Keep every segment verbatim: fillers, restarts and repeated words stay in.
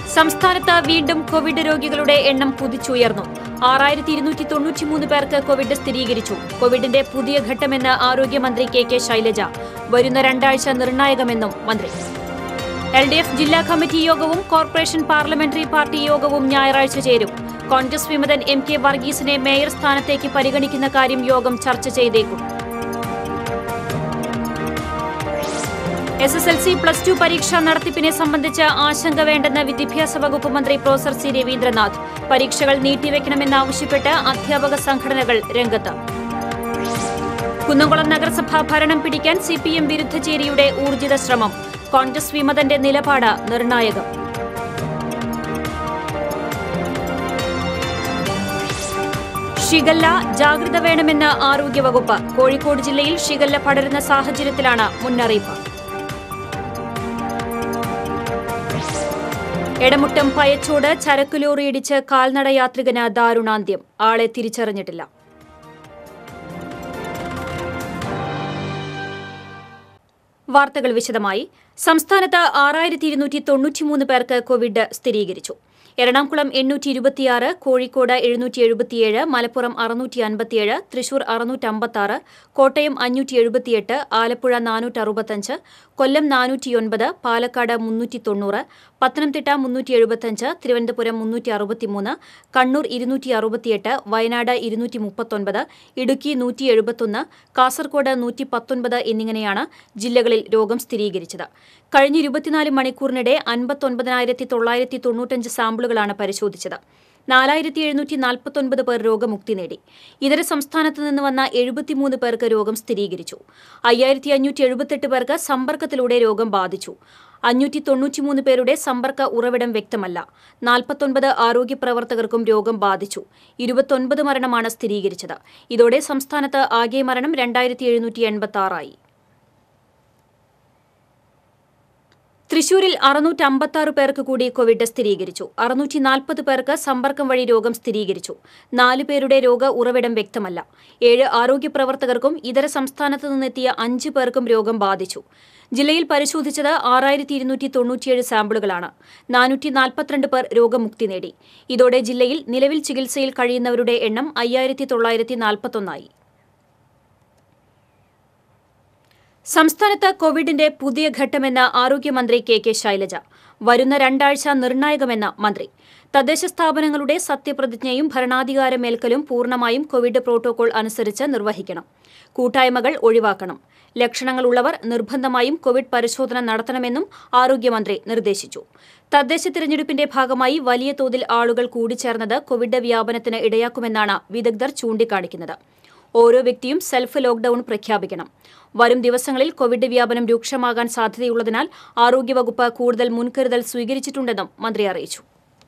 സംസ്ഥാനത്ത് വീണ്ടും കോവിഡ് രോഗികളുടെ എണ്ണം കുതിച്ചുയർന്നു. ആറായിരത്തി ഇരുന്നൂറ്റി തൊണ്ണൂറ്റിമൂന്ന് പേർക്ക് കോവിഡ് സ്ഥിരീകരിച്ചു. കോവിഡിന്റെ പുതിയ ഘട്ടമെന്ന് ആരോഗ്യമന്ത്രി കെ കെ ശൈലജ. വരുന്ന രണ്ടാഴ്ച നിർണായകമെന്നും മന്ത്രി. എൽ ഡി എഫ് ജില്ലാ കമ്മിറ്റി യോഗവും കോർപ്പറേഷൻ പാർലമെന്ററി പാർട്ടി യോഗവും ഞായറാഴ്ച ചേരും. കോൺഗ്രസ് വിമതൻ എം കെ വർഗീസിനെ മേയർ സ്ഥാനത്തേക്ക് പരിഗണിക്കുന്ന കാര്യം യോഗം ചർച്ച ചെയ്തേക്കും. S S L C plus two പരീക്ഷാ നടത്തിപ്പിനെ സംബന്ധിച്ച് ആശങ്ക വേണ്ടെന്ന് വിദ്യാഭ്യാസ വകുപ്പ് മന്ത്രി പ്രൊഫസർ സി രവീന്ദ്രനാഥ്. പരീക്ഷകൾ നീട്ടിവെക്കണമെന്നാവശ്യപ്പെട്ട് അധ്യാപക സംഘടനകൾ രംഗത്ത്. കുന്നംകുളം നഗരസഭ ഭരണം പിടിക്കാൻ സി പി എം വിരുദ്ധ ചേരിയുടെ ഊർജിത ശ്രമം. കോൺഗ്രസ് വിമതന്റെ നിലപാട് നിർണായകം. ഷിഗല്ല ജാഗ്രത വേണമെന്ന് ആരോഗ്യവകുപ്പ്. കോഴിക്കോട് ജില്ലയിൽ ഷിഗല്ല പടരുന്ന സാഹചര്യത്തിലാണ് മുന്നറിയിപ്പ്. എടമുട്ടം പയച്ചോട് ചരക്ക് ലോറി ഇടിച്ച് കാൽനട യാത്രികന് ദാരുണാന്ത്യം. ആളെ തിരിച്ചറിഞ്ഞിട്ടില്ല. വാർത്തകൾ വിശദമായി. സംസ്ഥാനത്ത് ആറായിരത്തി ഇരുന്നൂറ്റി തൊണ്ണൂറ്റിമൂന്ന് പേർക്ക് കോവിഡ് സ്ഥിരീകരിച്ചു. എറണാകുളം എണ്ണൂറ്റി ഇരുപത്തിയാറ്, കോഴിക്കോട് എഴുന്നൂറ്റി എഴുപത്തിയേഴ്, മലപ്പുറം അറുന്നൂറ്റി അൻപത്തിയേഴ്, തൃശൂർ അറുന്നൂറ്റി അമ്പത്തിയാറ്, കോട്ടയം അഞ്ഞൂറ്റി എഴുപത്തിയെട്ട്, ആലപ്പുഴ നാനൂറ്റി അറുപത്തഞ്ച്, കൊല്ലം നാനൂറ്റിയൊൻപത്, പാലക്കാട് മുന്നൂറ്റി തൊണ്ണൂറ്, പത്തനംതിട്ട മുന്നൂറ്റി എഴുപത്തഞ്ച്, തിരുവനന്തപുരം മുന്നൂറ്റി അറുപത്തിമൂന്ന്, കണ്ണൂർ ഇരുന്നൂറ്റി അറുപത്തിയെട്ട്, വയനാട് ഇരുന്നൂറ്റി മുപ്പത്തൊൻപത്, ഇടുക്കി നൂറ്റി എഴുപത്തൊന്ന്, കാസർകോട് നൂറ്റി പത്തൊൻപത് എന്നിങ്ങനെയാണ് ജില്ലകളിൽ രോഗം സ്ഥിരീകരിച്ചത്. കഴിഞ്ഞ ഇരുപത്തിനാല് മണിക്കൂറിനിടെ അൻപത്തൊൻപതിനായിരത്തി തൊള്ളായിരത്തി തൊണ്ണൂറ്റഞ്ച് സാമ്പിളുകളാണ് പരിശോധിച്ചത്. നാലായിരത്തി എഴുന്നൂറ്റി നാൽപ്പത്തൊൻപത് പേർ രോഗമുക്തി നേടി. ഇതര സംസ്ഥാനത്ത് നിന്ന് വന്ന എഴുപത്തിമൂന്ന് പേർക്ക് രോഗം സ്ഥിരീകരിച്ചു. അയ്യായിരത്തി അഞ്ഞൂറ്റി എഴുപത്തെട്ട് പേർക്ക് സമ്പർക്കത്തിലൂടെ രോഗം ബാധിച്ചു. അഞ്ഞൂറ്റി തൊണ്ണൂറ്റിമൂന്ന് പേരുടെ സമ്പർക്ക ഉറവിടം വ്യക്തമല്ല. നാൽപ്പത്തൊൻപത് ആരോഗ്യ പ്രവർത്തകർക്കും രോഗം ബാധിച്ചു. ഇരുപത്തൊൻപത് മരണമാണ് സ്ഥിരീകരിച്ചത്. ഇതോടെ സംസ്ഥാനത്ത് ആകെ മരണം രണ്ടായിരത്തി എഴുന്നൂറ്റി എൺപത്തി ആറായി. തൃശൂരിൽ അറുന്നൂറ്റി അമ്പത്താറ് പേർക്ക് കൂടി കോവിഡ് സ്ഥിരീകരിച്ചു. അറുന്നൂറ്റി നാൽപ്പത് പേർക്ക് സമ്പർക്കം വഴി രോഗം സ്ഥിരീകരിച്ചു. നാല് പേരുടെ രോഗ ഉറവിടം വ്യക്തമല്ല. ഏഴ് ആരോഗ്യ പ്രവർത്തകർക്കും ഇതര സംസ്ഥാനത്ത് നിന്നെത്തിയ അഞ്ച് പേർക്കും രോഗം ബാധിച്ചു. ജില്ലയിൽ പരിശോധിച്ചത് ആറായിരത്തി ഇരുന്നൂറ്റി തൊണ്ണൂറ്റിയേഴ് സാമ്പിളുകളാണ്. നാനൂറ്റി നാൽപ്പത്തിരണ്ട് പേർ രോഗമുക്തി നേടി. ഇതോടെ ജില്ലയിൽ നിലവിൽ ചികിത്സയിൽ കഴിയുന്നവരുടെ എണ്ണം അയ്യായിരത്തി തൊള്ളായിരത്തി നാൽപ്പത്തൊന്നായി. സംസ്ഥാനത്ത് കോവിഡിന്റെ പുതിയ ഘട്ടമെന്ന് ആരോഗ്യമന്ത്രി കെ കെ ശൈലജ. വരുന്ന രണ്ടാഴ്ച നിർണായകമെന്ന് മന്ത്രി. തദ്ദേശ സ്ഥാപനങ്ങളുടെ സത്യപ്രതിജ്ഞയും ഭരണാധികാരമേൽക്കലും പൂർണ്ണമായും കോവിഡ് പ്രോട്ടോകോൾ അനുസരിച്ച് നിർവഹിക്കണം. കൂട്ടായ്മകൾ ഒഴിവാക്കണം. ലക്ഷണങ്ങളുള്ളവർ നിർബന്ധമായും കോവിഡ് പരിശോധന നടത്തണമെന്നും ആരോഗ്യമന്ത്രി നിർദ്ദേശിച്ചു. തദ്ദേശ തിരഞ്ഞെടുപ്പിന്റെ ഭാഗമായി വലിയ തോതിൽ ആളുകൾ കൂടിച്ചേർന്നത് കോവിഡ് വ്യാപനത്തിന് ഇടയാക്കുമെന്നാണ് വിദഗ്ധർ ചൂണ്ടിക്കാണിക്കുന്നത്. ഓരോ വ്യക്തിയും സെൽഫ് ലോക്ഡൌൺ പ്രഖ്യാപിക്കണം. വരും ദിവസങ്ങളിൽ കോവിഡ് വ്യാപനം രൂക്ഷമാകാൻ സാധ്യതയുള്ളതിനാൽ ആരോഗ്യവകുപ്പ് കൂടുതൽ മുൻകരുതൽ സ്വീകരിച്ചിട്ടുണ്ടെന്നും മന്ത്രി അറിയിച്ചു.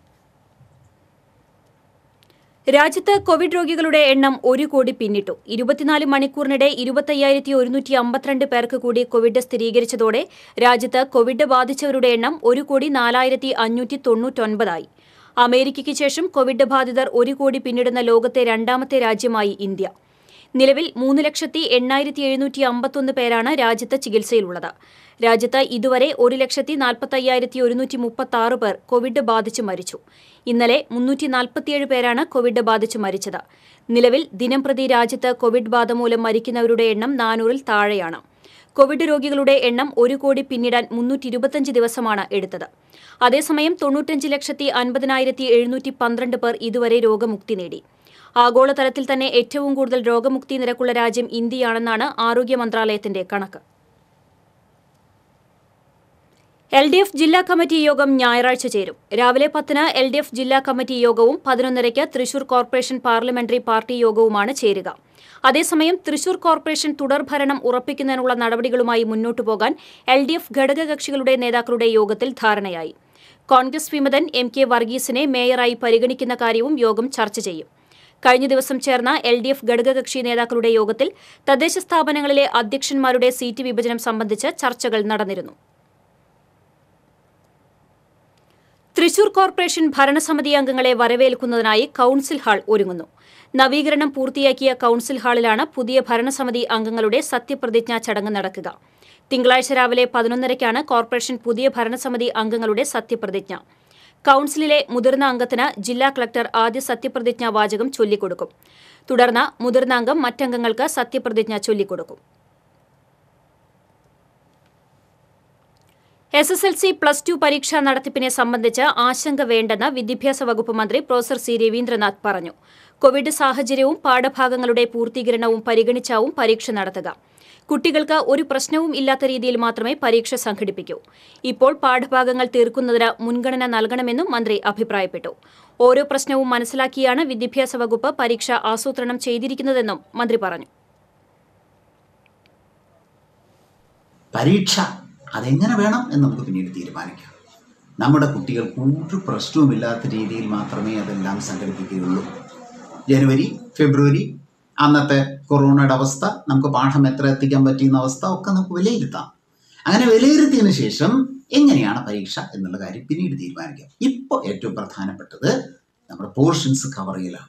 രാജ്യത്ത് കോവിഡ് രോഗികളുടെ എണ്ണം ഒരു കോടി പിന്നിട്ടു. ഇരുപത്തിനാല് മണിക്കൂറിനിടെ ഇരുപത്തയ്യായിരത്തി ഒരുന്നൂറ്റി അമ്പത്തിരണ്ട് പേർക്ക് കൂടി കോവിഡ് സ്ഥിരീകരിച്ചതോടെ രാജ്യത്ത് കോവിഡ് ബാധിച്ചവരുടെ എണ്ണം ഒരു കോടി നാലായിരത്തി അഞ്ഞൂറ്റി തൊണ്ണൂറ്റൊൻപതായി. അമേരിക്കയ്ക്ക് ശേഷം കോവിഡ് ബാധിതർ ഒരു കോടി പിന്നിടുന്ന ലോകത്തെ രണ്ടാമത്തെ രാജ്യമായി ഇന്ത്യ. നിലവിൽ മൂന്ന് ലക്ഷത്തി എണ്ണായിരത്തി എഴുന്നൂറ്റി അമ്പത്തൊന്ന് പേരാണ് രാജ്യത്ത് ചികിത്സയിലുള്ളത്. രാജ്യത്ത് ഇതുവരെ ഒരു ലക്ഷത്തി നാൽപ്പത്തയ്യായിരത്തി ഒരുന്നൂറ്റി മുപ്പത്തി ആറ് പേർ കോവിഡ് ബാധിച്ച് മരിച്ചു. ഇന്നലെ മുന്നൂറ്റി നാൽപ്പത്തിയേഴ് പേരാണ് കോവിഡ് ബാധിച്ച് മരിച്ചത്. നിലവിൽ ദിനംപ്രതി രാജ്യത്ത് കോവിഡ് ബാധ മൂലം മരിക്കുന്നവരുടെ എണ്ണം നാനൂറിൽ താഴെയാണ്. കോവിഡ് രോഗികളുടെ എണ്ണം ഒരു കോടി പിന്നിടാൻ മുന്നൂറ്റി ഇരുപത്തിയഞ്ച് ദിവസമാണ് എടുത്തത്. അതേസമയം തൊണ്ണൂറ്റഞ്ച് ലക്ഷത്തി അൻപതിനായിരത്തി എഴുന്നൂറ്റി പന്ത്രണ്ട് പേർ ഇതുവരെ രോഗമുക്തി നേടി. ആഗോളതലത്തിൽ തന്നെ ഏറ്റവും കൂടുതൽ രോഗമുക്തി നിരക്കുള്ള രാജ്യം ഇന്ത്യയാണെന്നാണ് ആരോഗ്യ മന്ത്രാലയത്തിന്റെ കണക്ക്. എൽ ഡി എഫ് ജില്ലാ കമ്മിറ്റി യോഗം ഞായറാഴ്ച ചേരും. രാവിലെ പത്തിന് എൽ ഡി എഫ് ജില്ലാ കമ്മിറ്റി യോഗവും പതിനൊന്നരയ്ക്ക് തൃശൂർ കോർപ്പറേഷൻ പാർലമെന്ററി പാർട്ടി യോഗവുമാണ് ചേരുക. അതേസമയം തൃശൂർ കോർപ്പറേഷൻ തുടർഭരണം ഉറപ്പിക്കുന്നതിനുള്ള നടപടികളുമായി മുന്നോട്ടു പോകാൻ എൽ ഡി എഫ് ഘടകകക്ഷികളുടെ നേതാക്കളുടെ യോഗത്തിൽ ധാരണയായി. കോൺഗ്രസ് വിമതൻ എം കെ വർഗീസിനെ മേയറായി പരിഗണിക്കുന്ന കാര്യവും യോഗം ചർച്ച ചെയ്യും. കഴിഞ്ഞ ദിവസം ചേർന്ന എൽ ഡി എഫ് ഘടകകക്ഷി നേതാക്കളുടെ യോഗത്തിൽ തദ്ദേശ സ്ഥാപനങ്ങളിലെ അധ്യക്ഷന്മാരുടെ സീറ്റ് വിഭജനം സംബന്ധിച്ച് ചർച്ചകൾ നടന്നിരുന്നു. തൃശൂർ കോർപ്പറേഷൻ ഭരണസമിതി അംഗങ്ങളെ വരവേൽക്കുന്നതിനായി കൌൺസിൽ ഹാൾ ഒരുങ്ങുന്നു. നവീകരണം പൂർത്തിയാക്കിയ കൌൺസിൽ ഹാളിലാണ് പുതിയ ഭരണസമിതി അംഗങ്ങളുടെ സത്യപ്രതിജ്ഞാ ചടങ്ങ് നടക്കുക. തിങ്കളാഴ്ച രാവിലെ പതിനൊന്നരയ്ക്കാണ് കോർപ്പറേഷൻ പുതിയ ഭരണസമിതി അംഗങ്ങളുടെ സത്യപ്രതിജ്ഞ. കൌൺസിലിലെ മുതിർന്ന അംഗത്തിന് ജില്ലാ കളക്ടർ ആദ്യ സത്യപ്രതിജ്ഞാ വാചകം ചൊല്ലിക്കൊടുക്കും. തുടർന്ന് മുതിർന്ന അംഗം മറ്റംഗങ്ങൾക്ക് സത്യപ്രതിജ്ഞ ചൊല്ലിക്കൊടുക്കും. S S L C plus two പരീക്ഷാ നടത്തിപ്പിനെ സംബന്ധിച്ച് ആശങ്ക വേണ്ടെന്ന് വിദ്യാഭ്യാസ വകുപ്പ് മന്ത്രി പ്രൊഫസർ സി രവീന്ദ്രനാഥ് പറഞ്ഞു. കോവിഡ് സാഹചര്യവും പാഠഭാഗങ്ങളുടെ പൂർത്തീകരണവും പരിഗണിച്ചാവും പരീക്ഷ നടത്തുക. കുട്ടികൾക്ക് ഒരു പ്രശ്നവും ഇല്ലാത്ത രീതിയിൽ മാത്രമേ പരീക്ഷ സംഘടിപ്പിക്കൂ. ഇപ്പോൾ പാഠഭാഗങ്ങൾ തീർക്കുന്നതിന് മുൻഗണന നൽകണമെന്നും മന്ത്രി അഭിപ്രായപ്പെട്ടു. ഓരോ പ്രശ്നവും മനസ്സിലാക്കിയാണ് വിദ്യാഭ്യാസ വകുപ്പ് പരീക്ഷ ആസൂത്രണം ചെയ്തിരിക്കുന്നതെന്നും മന്ത്രി പറഞ്ഞു. പരീക്ഷ അതെങ്ങനെ വേണം എന്ന് നമുക്ക് പിന്നീട് തീരുമാനിക്കാം. നമ്മുടെ കുട്ടികൾക്ക് ഒരു പ്രശ്നവുമില്ലാത്ത രീതിയിൽ മാത്രമേ അതെല്ലാം സംഘടിപ്പിക്കുകയുള്ളൂ. ജനുവരി, ഫെബ്രുവരി അന്നത്തെ കൊറോണയുടെ അവസ്ഥ, നമുക്ക് പാഠം എത്ര എത്തിക്കാൻ പറ്റിയെന്ന അവസ്ഥ ഒക്കെ നമുക്ക് വിലയിരുത്താം. അങ്ങനെ വിലയിരുത്തിയതിനു ശേഷം എങ്ങനെയാണ് പരീക്ഷ എന്നുള്ള കാര്യം പിന്നീട് തീരുമാനിക്കാം. ഇപ്പോൾ ഏറ്റവും പ്രധാനപ്പെട്ടത് നമ്മുടെ പോർഷൻസ് കവർ ചെയ്യലാണ്.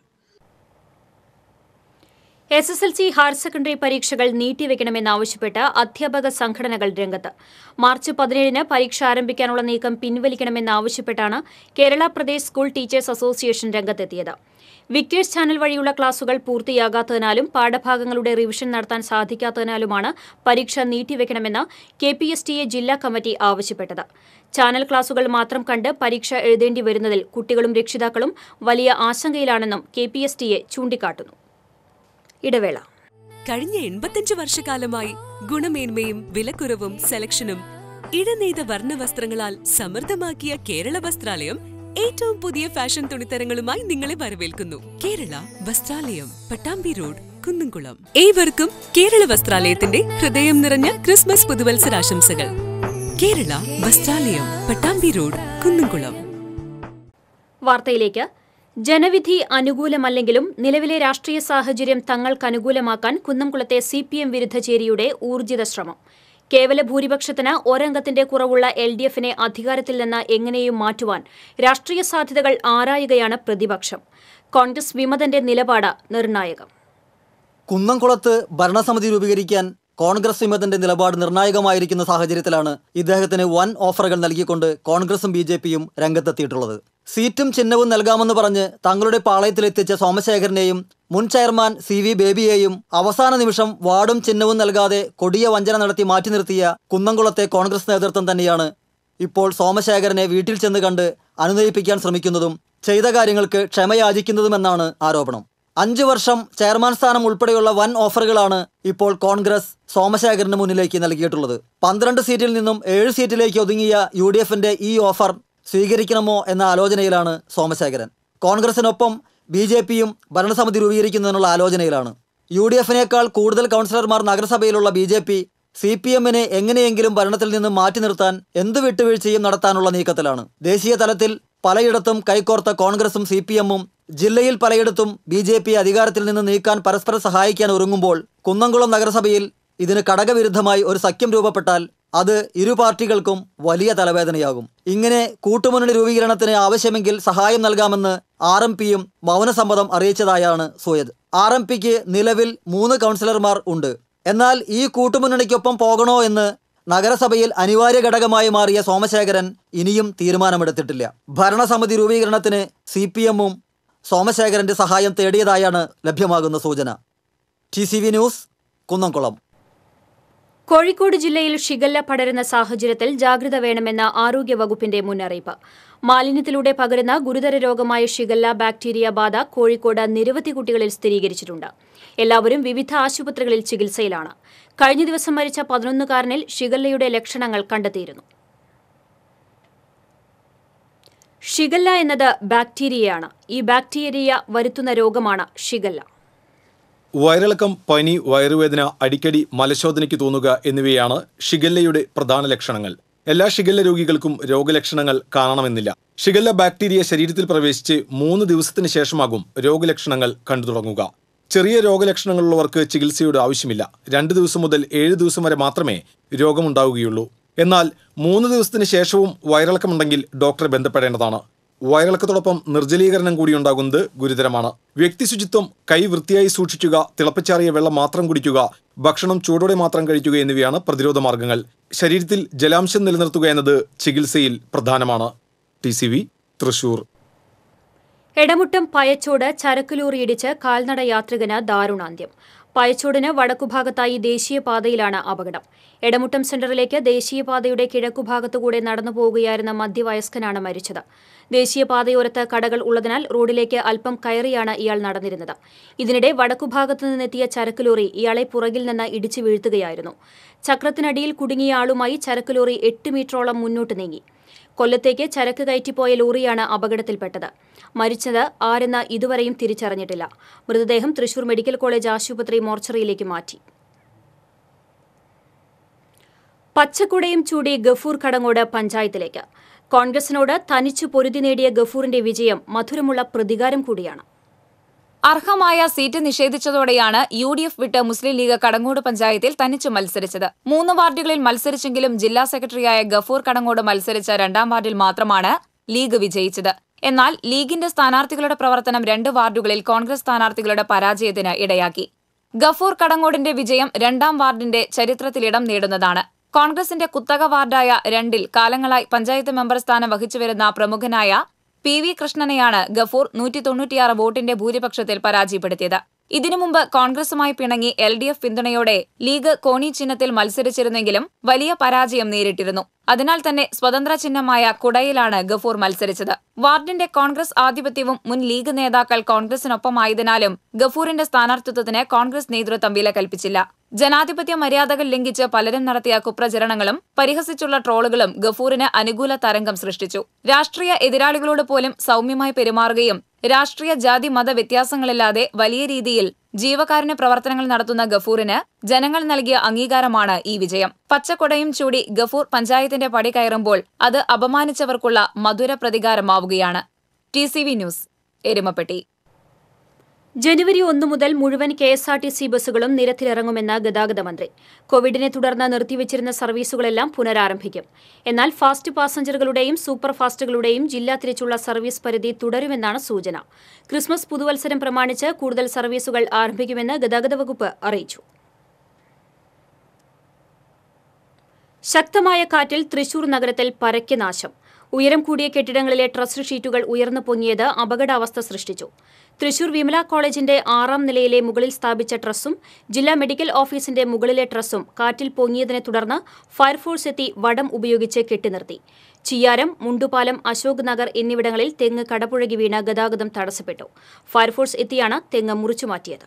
S S L C higher secondary പരീക്ഷകൾ നീട്ടിവെക്കണമെന്നാവശ്യപ്പെട്ട് അധ്യാപക സംഘടനകൾ രംഗത്ത്. മാർച്ച് പതിനേഴിന് പരീക്ഷ ആരംഭിക്കാനുള്ള നീക്കം പിൻവലിക്കണമെന്നാവശ്യപ്പെട്ടാണ് Kerala Pradesh school teachers association രംഗത്തെത്തിയത്. വിക്ടേഴ്സ് ചാനൽ വഴിയുള്ള ക്ലാസുകൾ പൂർത്തിയാകാത്തതിനാലും പാഠഭാഗങ്ങളുടെ റിവിഷൻ നടത്താൻ സാധിക്കാത്തതിനാലുമാണ് പരീക്ഷ നീട്ടിവെക്കണമെന്ന് K P S T A ജില്ലാ കമ്മിറ്റി ആവശ്യപ്പെട്ടത്. ചാനൽ ക്ലാസുകൾ മാത്രം കണ്ട് പരീക്ഷ എഴുതേണ്ടി വരുന്നതിൽ കുട്ടികളും രക്ഷിതാക്കളും വലിയ ആശങ്കയിലാണെന്നും K P S T A ചൂണ്ടിക്കാട്ടുന്നു. ഇടവേള. കഴിഞ്ഞ എൺപത്തിയഞ്ച് വർഷക്കാലമായി ഗുണമേന്മയും വിലക്കുറവും സെലക്ഷനും ഇടനെയ്ത വർണ്ണവസ്ത്രങ്ങളാൽ സമൃദ്ധമാക്കിയ കേരള വസ്ത്രാലയം ഏറ്റവും പുതിയ ഫാഷൻ തുണിത്തരങ്ങളുമായി നിങ്ങളെ വരവേൽക്കുന്നു. കേരള വസ്ത്രാലയം, പട്ടാമ്പി റോഡ്, കുന്നംകുളം. ഏവർക്കും കേരള വസ്ത്രാലയത്തിന്റെ ഹൃദയം നിറഞ്ഞ ക്രിസ്മസ് പുതുവത്സരാശംസകൾ. കേരള വസ്ത്രാലയം, പട്ടാമ്പി റോഡ്, കുന്നംകുളം. വാർത്തയിലേക്ക്. ജനവിധി അനുകൂലമല്ലെങ്കിലും നിലവിലെ രാഷ്ട്രീയ സാഹചര്യം തങ്ങൾക്കനുകൂലമാക്കാൻ കുന്നംകുളത്തെ സി പി എം വിരുദ്ധ ചേരിയുടെ ഊർജിത ശ്രമം. കേവല ഭൂരിപക്ഷത്തിന് ഒരംഗത്തിന്റെ കുറവുള്ള എൽ ഡി എഫിനെ അധികാരത്തിൽ നിന്ന് എങ്ങനെയും മാറ്റുവാൻ രാഷ്ട്രീയ സാധ്യതകൾ ആരായുകയാണ് പ്രതിപക്ഷം. കോൺഗ്രസ് വിമതന്റെ നിലപാട് നിർണായകം. കുന്നംകുളത്ത് ഭരണസമിതി രൂപീകരിക്കാൻ കോൺഗ്രസ് വിമതന്റെ നിലപാട് നിർണായകമായിരിക്കുന്ന സാഹചര്യത്തിലാണ് ഇദ്ദേഹത്തിന് വൻ ഓഫറുകൾ നൽകിക്കൊണ്ട് കോൺഗ്രസും ബി ജെ പിയും രംഗത്തെത്തിയിട്ടുള്ളത്. സീറ്റും ചിഹ്നവും നൽകാമെന്ന് പറഞ്ഞ് തങ്ങളുടെ പാളയത്തിലെത്തിച്ച സോമശേഖരനെയും മുൻ ചെയർമാൻ സി വി ബേബിയെയും അവസാന നിമിഷം വാർഡും ചിഹ്നവും നൽകാതെ കൊടിയ വഞ്ചന നടത്തി മാറ്റി നിർത്തിയ കുന്നംകുളത്തെ കോൺഗ്രസ് നേതൃത്വം തന്നെയാണ് ഇപ്പോൾ സോമശേഖരനെ വീട്ടിൽ ചെന്ന് കണ്ട് അനുനയിപ്പിക്കാൻ ശ്രമിക്കുന്നതും ചെയ്ത കാര്യങ്ങൾക്ക് ക്ഷമയാചിക്കുന്നതുമെന്നാണ് ആരോപണം. അഞ്ചു വർഷം ചെയർമാൻ സ്ഥാനം ഉൾപ്പെടെയുള്ള വൻ ഓഫറുകളാണ് ഇപ്പോൾ കോൺഗ്രസ് സോമശേഖരന് മുന്നിലേക്ക് നൽകിയിട്ടുള്ളത്. പന്ത്രണ്ട് സീറ്റിൽ നിന്നും ഏഴ് സീറ്റിലേക്ക് ഒതുങ്ങിയ യു ഡി എഫിന്റെ ഈ ഓഫർ സ്വീകരിക്കണമോ എന്ന ആലോചനയിലാണ് സോമശേഖരൻ. കോൺഗ്രസിനൊപ്പം ബി ജെ പിയും ഭരണസമിതി രൂപീകരിക്കുന്നതിനുള്ള ആലോചനയിലാണ്. യു ഡി എഫിനേക്കാൾ കൂടുതൽ കൗൺസിലർമാർ നഗരസഭയിലുള്ള B J P C P എമ്മിനെ എങ്ങനെയെങ്കിലും ഭരണത്തിൽ നിന്നും മാറ്റി നിർത്താൻ എന്ത് വിട്ടുവീഴ്ചയും നടത്താനുള്ള നീക്കത്തിലാണ്. ദേശീയ തലത്തിൽ പലയിടത്തും കൈകോർത്ത കോൺഗ്രസും സി പി എമ്മും ജില്ലയിൽ പലയിടത്തും ബി ജെ പി അധികാരത്തിൽ നിന്ന് നീക്കാൻ പരസ്പരം സഹായിക്കാൻ ഒരുങ്ങുമ്പോൾ കുന്നംകുളം നഗരസഭയിൽ ഇതിന് ഘടകവിരുദ്ധമായി ഒരു സഖ്യം രൂപപ്പെട്ടാൽ അത് ഇരു പാർട്ടികൾക്കും വലിയ തലവേദനയാകും. ഇങ്ങനെ കൂട്ടുമുന്നണി രൂപീകരണത്തിന് ആവശ്യമെങ്കിൽ സഹായം നൽകാമെന്ന് ആർ എം പിയും മൗനസമ്മതം അറിയിച്ചതായാണ് സൂയദ്. ആർ എം പിക്ക് നിലവിൽ മൂന്ന് കൗൺസിലർമാർ ഉണ്ട്. എന്നാൽ ഈ കൂട്ടുമുന്നണിക്കൊപ്പം പോകണോ എന്ന് നഗരസഭയിൽ അനിവാര്യ ഘടകമായി മാറിയ സോമശേഖരൻ ഇനിയും തീരുമാനമെടുത്തിട്ടില്ല. ഭരണസമിതി രൂപീകരണത്തിന് സി പി എമ്മും സോമശേഖരന്റെ സഹായം തേടിയതായാണ് ലഭ്യമാകുന്ന സൂചന. T C V news, Kunnamkulam. Kozhikode ജില്ലയിൽ ഷിഗല്ല പടരുന്ന സാഹചര്യത്തിൽ ജാഗ്രത വേണമെന്ന ആരോഗ്യവകുപ്പിന്റെ മുന്നറിയിപ്പ്. മാലിന്യത്തിലൂടെ പകരുന്ന ഗുരുതര രോഗമായ ഷിഗല്ല ബാക്ടീരിയ ബാധ കോഴിക്കോട് നിരവധി കുട്ടികളിൽ സ്ഥിരീകരിച്ചിട്ടുണ്ട്. എല്ലാവരും വിവിധ ആശുപത്രികളിൽ ചികിത്സയിലാണ്. കഴിഞ്ഞ ദിവസം മരിച്ച പതിനൊന്നുകാരനിൽ ഷിഗല്ലയുടെ ലക്ഷണങ്ങൾ കണ്ടെത്തിയിരുന്നു. ഷിഗല്ല എന്നത് ബാക്ടീരിയയാണ്. ഈ ബാക്ടീരിയ വരുത്തുന്ന രോഗമാണ് ഷിഗല്ല. വയറിളക്കം, പനി, വയറുവേദന, അടിക്കടി മലശോധനയ്ക്ക് തോന്നുക എന്നിവയാണ് ഷിഗല്ലയുടെ പ്രധാന ലക്ഷണങ്ങൾ. എല്ലാ ഷിഗല്ല രോഗികൾക്കും രോഗലക്ഷണങ്ങൾ കാണണമെന്നില്ല. ഷിഗല്ല ബാക്ടീരിയ ശരീരത്തിൽ പ്രവേശിച്ച് മൂന്ന് ദിവസത്തിന് ശേഷമാകും രോഗലക്ഷണങ്ങൾ കണ്ടു തുടങ്ങുക. ചെറിയ രോഗലക്ഷണങ്ങളുള്ളവർക്ക് ചികിത്സയുടെ ആവശ്യമില്ല. രണ്ട് ദിവസം മുതൽ ഏഴ് ദിവസം വരെ മാത്രമേ രോഗമുണ്ടാവുകയുള്ളൂ. എന്നാൽ മൂന്ന് ദിവസത്തിന് ശേഷവും വയറിളക്കമുണ്ടെങ്കിൽ ഡോക്ടറെ ബന്ധപ്പെടേണ്ടതാണ്. വയറിളക്കത്തോടൊപ്പം നിർജ്ജലീകരണം കൂടി ഉണ്ടാകുന്നത് ഗുരുതരമാണ്. വ്യക്തി ശുചിത്വം, കൈ വൃത്തിയായി സൂക്ഷിക്കുക, തിളപ്പിച്ചാറിയ വെള്ളം മാത്രം കുടിക്കുക, ഭക്ഷണം ചൂടോടെ മാത്രം കഴിക്കുക എന്നിവയാണ് പ്രതിരോധ മാർഗങ്ങൾ. ശരീരത്തിൽ ജലാംശം നിലനിർത്തുക എന്നത് ചികിത്സയിൽ പ്രധാനമാണ്. T C V Thrissur. Edamuttam Payachode ചരക്കുലോറിയിടിച്ച് കാൽനട യാത്രികന് ദാരുണാന്ത്യം. പയച്ചോടിന് വടക്കുഭാഗത്തായി ദേശീയപാതയിലാണ് അപകടം. എടമുട്ടം സെന്ററിലേക്ക് ദേശീയപാതയുടെ കിഴക്കുഭാഗത്തുകൂടെ നടന്നു പോവുകയായിരുന്ന മധ്യവയസ്കനാണ് മരിച്ചത്. ദേശീയപാതയോരത്ത് കടകൾ ഉള്ളതിനാൽ റോഡിലേക്ക് അല്പം കയറിയാണ് ഇയാൾ നടന്നിരുന്നത്. ഇതിനിടെ വടക്കുഭാഗത്തു നിന്നെത്തിയ ചരക്കുലോറി ഇയാളെ പുറകിൽ നിന്ന് ഇടിച്ചു വീഴ്ത്തുകയായിരുന്നു. ചക്രത്തിനടിയിൽ കുടുങ്ങിയ ആളുമായി ചരക്കുലോറി എട്ട് മീറ്ററോളം മുന്നോട്ട് നീങ്ങി. കൊല്ലത്തേക്ക് ചരക്ക് കയറ്റിപ്പോയ ലോറിയാണ് അപകടത്തിൽപ്പെട്ടത്. മരിച്ചത് ആരെന്ന് ഇതുവരെയും തിരിച്ചറിഞ്ഞിട്ടില്ല. മൃതദേഹം തൃശൂർ മെഡിക്കൽ കോളേജ് ആശുപത്രി മോർച്ചറിയിലേക്ക് മാറ്റി. പച്ചക്കുടയും ചൂടി ഗഫൂർ കടങ്ങോട് പഞ്ചായത്തിലേക്ക്. കോൺഗ്രസിനോട് തനിച്ചു പൊരുതി നേടിയ ഗഫൂറിന്റെ വിജയം മധുരമുള്ള പ്രതികാരം കൂടിയാണ്. അർഹമായ സീറ്റ് നിഷേധിച്ചതോടെയാണ് യു ഡി എഫ് വിട്ട് മുസ്ലിം ലീഗ് കടങ്ങോട് പഞ്ചായത്തിൽ തനിച്ചു മത്സരിച്ചത്. മൂന്ന് വാർഡുകളിൽ മത്സരിച്ചെങ്കിലും ജില്ലാ സെക്രട്ടറിയായ ഗഫൂർ കടങ്ങോട് മത്സരിച്ച രണ്ടാം വാർഡിൽ മാത്രമാണ് ലീഗ് വിജയിച്ചത്. എന്നാൽ ലീഗിന്റെ സ്ഥാനാർത്ഥികളുടെ പ്രവർത്തനം രണ്ട് വാർഡുകളിൽ കോൺഗ്രസ് സ്ഥാനാർത്ഥികളുടെ പരാജയത്തിന് ഇടയാക്കി. ഗഫൂർ കടങ്ങോടിന്റെ വിജയം രണ്ടാം വാർഡിന്റെ ചരിത്രത്തിലിടം നേടുന്നതാണ്. കോൺഗ്രസിന്റെ കുത്തക വാർഡായ രണ്ടിൽ കാലങ്ങളായി പഞ്ചായത്ത് മെമ്പർ സ്ഥാനം വഹിച്ചുവരുന്ന പ്രമുഖനായ പി വി കൃഷ്ണനെയാണ് ഗഫൂർ നൂറ്റി തൊണ്ണൂറ്റിയാറ് വോട്ടിന്റെ ഭൂരിപക്ഷത്തിൽ പരാജയപ്പെടുത്തിയത്. ഇതിനു മുമ്പ് കോൺഗ്രസുമായി പിണങ്ങി എൽ ഡി എഫ് പിന്തുണയോടെ ലീഗ് കോണി ചിഹ്നത്തിൽ മത്സരിച്ചിരുന്നെങ്കിലും വലിയ പരാജയം നേരിട്ടിരുന്നു. അതിനാൽ തന്നെ സ്വതന്ത്ര ചിഹ്നമായ കുടയിലാണ് ഗഫൂർ മത്സരിച്ചത്. വാർഡിന്റെ കോൺഗ്രസ് ആധിപത്യവും മുൻ ലീഗ് നേതാക്കൾ കോൺഗ്രസിനൊപ്പമായതിനാലും ഗഫൂറിന്റെ സ്ഥാനാർത്ഥിത്വത്തിന് കോൺഗ്രസ് നേതൃത്വം വില കൽപ്പിച്ചില്ല. ജനാധിപത്യ മര്യാദകൾ ലംഘിച്ച് പലരും നടത്തിയ കുപ്രചരണങ്ങളും പരിഹസിച്ചുള്ള ട്രോളുകളും ഗഫൂറിന് അനുകൂല തരംഗം സൃഷ്ടിച്ചു. രാഷ്ട്രീയ എതിരാളികളോട് പോലും സൗമ്യമായി പെരുമാറുകയും രാഷ്ട്രീയ ജാതി മത വ്യത്യാസങ്ങളില്ലാതെ വലിയ രീതിയിൽ ജീവകാരുണ്യ പ്രവർത്തനങ്ങൾ നടത്തുന്ന ഗഫൂറിന് ജനങ്ങൾ നൽകിയ അംഗീകാരമാണ് ഈ വിജയം. പച്ചക്കൊടയും ചൂടി ഗഫൂർ പഞ്ചായത്തിന്റെ പടി കയറുമ്പോൾ അത് അപമാനിച്ചവർക്കുള്ള മധുര പ്രതികാരമാവുകയാണ്. T C V news, Erumappetty. ജനുവരി ഒന്ന് മുതൽ മുഴുവൻ K S R T C ബസ്സുകളും നിരത്തിലിറങ്ങുമെന്ന് ഗതാഗത മന്ത്രി. കോവിഡിനെ തുടർന്ന് നിർത്തിവച്ചിരുന്ന സർവീസുകളെല്ലാം പുനരാരംഭിക്കും. എന്നാൽ ഫാസ്റ്റ് പാസഞ്ചറുകളുടെയും സൂപ്പർ ഫാസ്റ്റുകളുടെയും ജില്ലാ തിരിച്ചുള്ള സർവീസ് പരിധി തുടരുമെന്നാണ് സൂചന. ക്രിസ്മസ് പുതുവത്സരം പ്രമാണിച്ച് കൂടുതൽ സർവീസുകൾ ആരംഭിക്കുമെന്ന് ഗതാഗത വകുപ്പ് അറിയിച്ചു. ശക്തമായ കാറ്റിൽ തൃശൂർ നഗരത്തിൽ പരക്കെ നാശം. ഉയരം കൂടിയ കെട്ടിടങ്ങളിലെ ട്രസ് ഷീറ്റുകൾ ഉയർന്നു പൊങ്ങിയത് അപകടാവസ്ഥ സൃഷ്ടിച്ചു. തൃശൂർ വിമല കോളേജിന്റെ ആറാം നിലയിലെ മുകളിൽ സ്ഥാപിച്ച ട്രസ്സും ജില്ലാ മെഡിക്കൽ ഓഫീസിന്റെ മുകളിലെ ട്രസ്സും കാറ്റിൽ പൊങ്ങിയതിനെ തുടർന്ന് ഫയർഫോഴ്സ് എത്തി വടം ഉപയോഗിച്ച് കെട്ടിനിർത്തി. ചിയ്യാരം, മുണ്ടുപാലം, അശോക് നഗർ എന്നിവിടങ്ങളിൽ തെങ്ങ് കടപുഴകി വീണ് ഗതാഗതം തടസ്സപ്പെട്ടു. ഫയർഫോഴ്സ് എത്തിയാണ് തെങ്ങ് മുറിച്ചുമാറ്റിയത്.